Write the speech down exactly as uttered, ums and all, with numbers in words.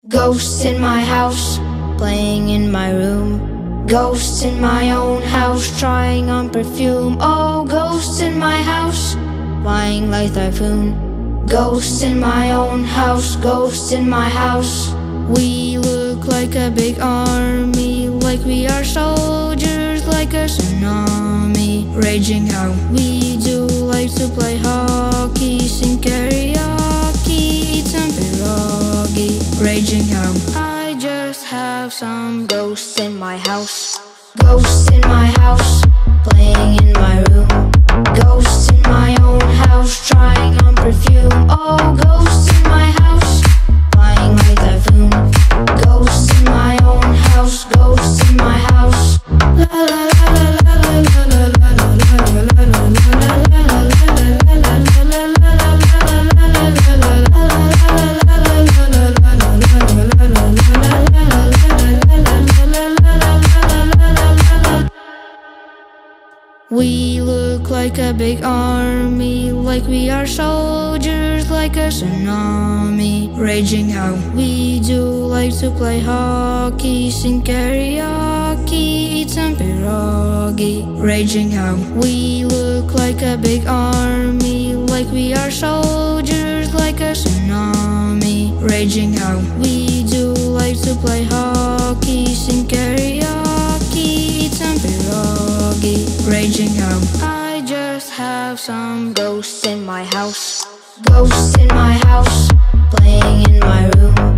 Ghosts in my house, playing in my room. Ghosts in my own house, trying on perfume. Oh, ghosts in my house, flying like typhoon. Ghosts in my own house, ghosts in my house. We look like a big army, like we are soldiers, like a tsunami raging out. We do like to play hockey, sing karaoke, eat some pierogi, raging out. I just have some ghosts in my house. Ghosts in my house, playing in my room. Ghosts in my own house, trying on perfume. Oh, ghosts in my house, flying like typhoon. Ghosts in my own house, ghosts in my house. La la la la la la la la la la la We look like a big army, like we are soldiers, like a tsunami raging out. We do like to play hockey, sing karaoke, eat some pierogi, raging out. We look like a big army, like we are soldiers, like a tsunami raging out. We do like to play hockey, sing karaoke, eat some pierogi, raging out. I just have some ghosts in my house. Ghosts in my house, playing in my room.